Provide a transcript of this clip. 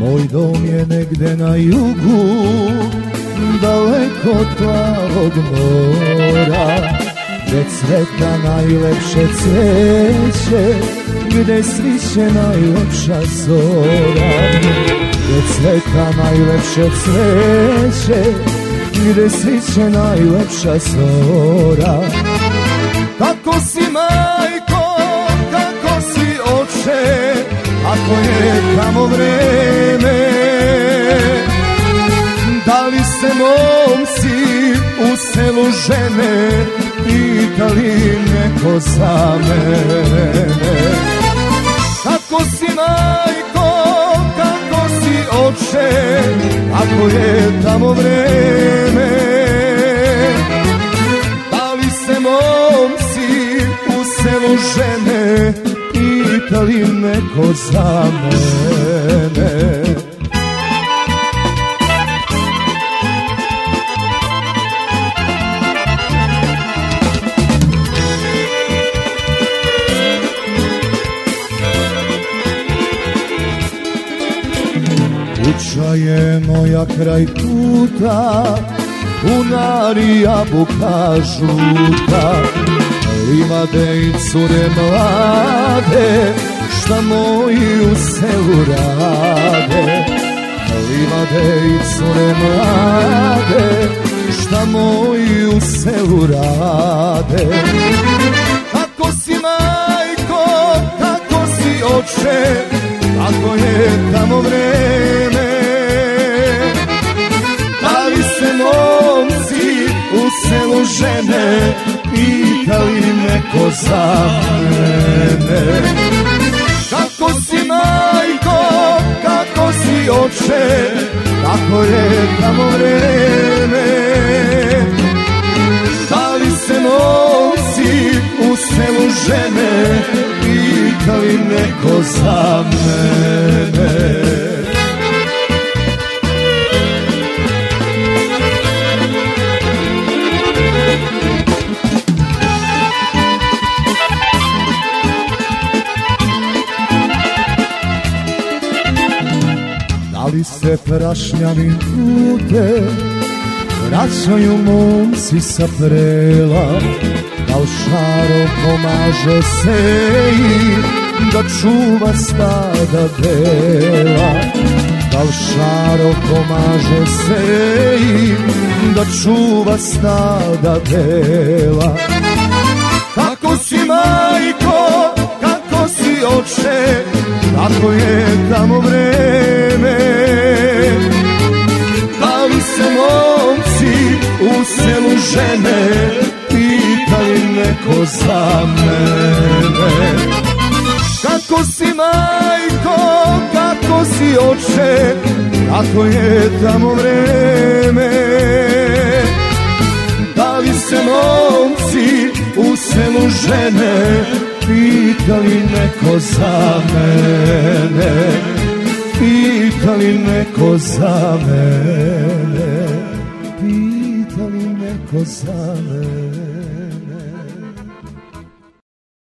Moj dom je negde na jugu, daleko od plavog mora, gde cveta najlepše cveće, gde sviće najlepša zora. Gde cveta najlepše cveće, gde sviće najlepša zora. Kako si majko, kako si oče, ako je tamo vreme? Da li se momci u selu žene pitali neko za mene? Kako si majko, kako si oče, ako je tamo vreme? Da li se momci u selu žene pitali neko za mene? Kuća je moja kraj puta, bunari jabuka žuta, livade i cure mlade, šta moji u selu rade. Livade i cure mlade, šta moji u selu rade. Kako si majko, kako si oče, kako je tamo vreme? Da li se momci u selu žene pitali neko za mene? Kako si majko, kako si oče, kako je tamo vreme? Da li se momci u selu žene pitali neko za mene? Da li se prašnjavim putem vraćaju momci sa prela? Da li Šaro pomaže seji da čuva stada bela? Da li Šaro pomaže seji da čuva stada bela? Kako si majko, kako si oče, kako je tamo vreme? Da li se momci u selu žene pitali neko za mene? Kako si majko, kako si oče, kako je tamo vreme? Da li se momci u selu žene pitali neko za mene? Pitali neko za mene? Pitali neko za mene?